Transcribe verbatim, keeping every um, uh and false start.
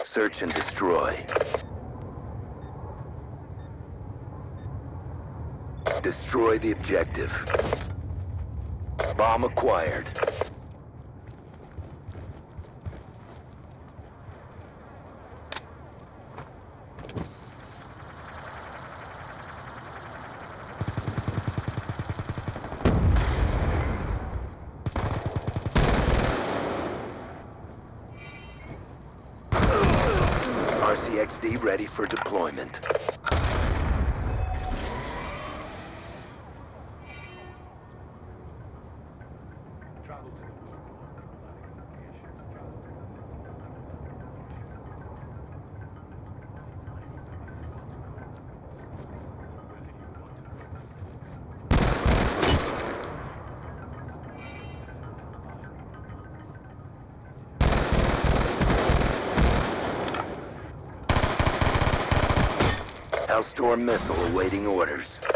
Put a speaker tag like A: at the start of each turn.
A: Search and destroy. Destroy the objective. Bomb acquired. R C X D ready for deployment. Hellstorm missile awaiting orders.